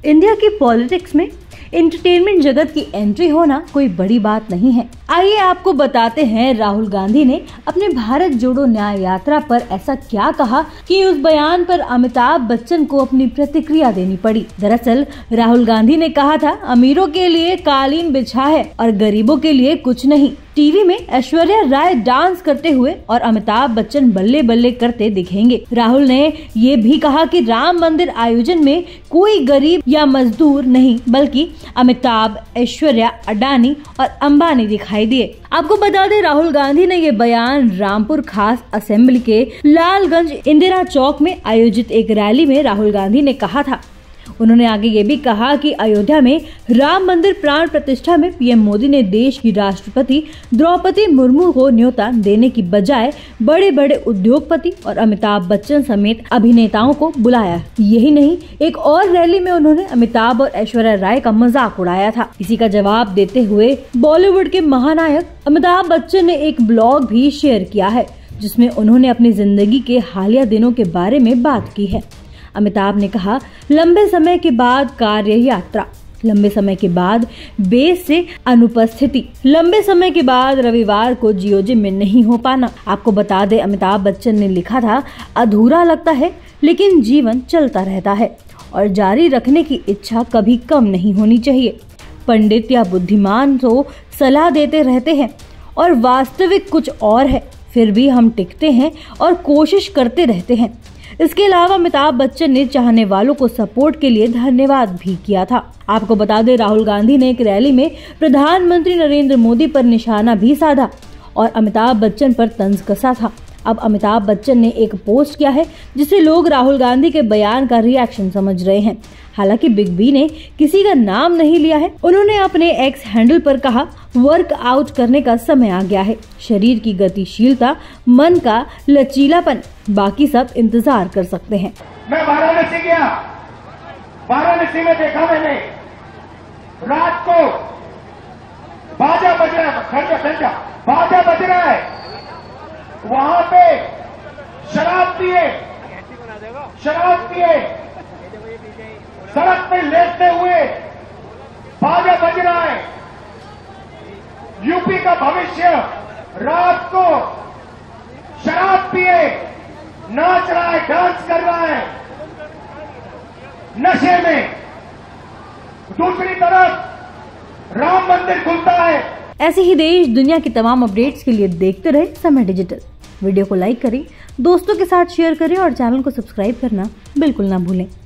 India की politics में entertainment जगत की एंट्री होना कोई बड़ी बात नहीं है। आइए आपको बताते हैं राहुल गांधी ने अपने भारत जोड़ो न्याय यात्रा पर ऐसा क्या कहा कि उस बयान पर अमिताभ बच्चन को अपनी प्रतिक्रिया देनी पड़ी। दरअसल राहुल गांधी ने कहा था, अमीरों के लिए कालीन बिछा है और गरीबों के लिए कुछ नहीं। टीवी में ऐश्वर्या राय डांस करते हुए और अमिताभ बच्चन बल्ले बल्ले करते दिखेंगे। राहुल ने ये भी कहा कि राम मंदिर आयोजन में कोई गरीब या मजदूर नहीं, बल्कि अमिताभ, ऐश्वर्या, अडानी और अंबानी दिखाई दिए। आपको बता दें, राहुल गांधी ने ये बयान रामपुर खास असेंबली के लालगंज इंदिरा चौक में आयोजित एक रैली में राहुल गांधी ने कहा था। उन्होंने आगे ये भी कहा कि अयोध्या में राम मंदिर प्राण प्रतिष्ठा में पीएम मोदी ने देश की राष्ट्रपति द्रौपदी मुर्मू को न्योता देने की बजाय बड़े बड़े उद्योगपति और अमिताभ बच्चन समेत अभिनेताओं को बुलाया। यही नहीं, एक और रैली में उन्होंने अमिताभ और ऐश्वर्या राय का मजाक उड़ाया था। इसी का जवाब देते हुए बॉलीवुड के महानायक अमिताभ बच्चन ने एक ब्लॉग भी शेयर किया है, जिसमें उन्होंने अपनी जिंदगी के हालिया दिनों के बारे में बात की है। अमिताभ ने कहा, लंबे समय के बाद कार्य यात्रा, लंबे समय के बाद बेस से अनुपस्थिति, लंबे समय के बाद रविवार को जियो जिम में नहीं हो पाना। आपको बता दें, अमिताभ बच्चन ने लिखा था, अधूरा लगता है लेकिन जीवन चलता रहता है और जारी रखने की इच्छा कभी कम नहीं होनी चाहिए। पंडित या बुद्धिमान तो सलाह देते रहते हैं और वास्तविक कुछ और है, फिर भी हम टिकते हैं और कोशिश करते रहते हैं। इसके अलावा अमिताभ बच्चन ने चाहने वालों को सपोर्ट के लिए धन्यवाद भी किया था। आपको बता दें, राहुल गांधी ने एक रैली में प्रधानमंत्री नरेंद्र मोदी पर निशाना भी साधा और अमिताभ बच्चन पर तंज कसा था। अब अमिताभ बच्चन ने एक पोस्ट किया है, जिसे लोग राहुल गांधी के बयान का रिएक्शन समझ रहे हैं। हालांकि बिग बी ने किसी का नाम नहीं लिया है। उन्होंने अपने एक्स हैंडल पर कहा, वर्क आउट करने का समय आ गया है। शरीर की गतिशीलता, मन का लचीलापन, बाकी सब इंतजार कर सकते हैं। मैं वाराणसी गया, वाराणसी में देखा मैंने रात को बाजा बज रहा है, बाजा बज रहा है, वहां पे शराब पिए सड़क पे लेटते हुए बाजा बज रहा है। यूपी का भविष्य रात को शराब पिए नाच रहा है, डांस कर रहा है नशे में। दूसरी तरफ राम मंदिर खुलता है। ऐसे ही देश दुनिया की तमाम अपडेट्स के लिए देखते रहे समय डिजिटल। वीडियो को लाइक करें, दोस्तों के साथ शेयर करें और चैनल को सब्सक्राइब करना बिल्कुल ना भूलें।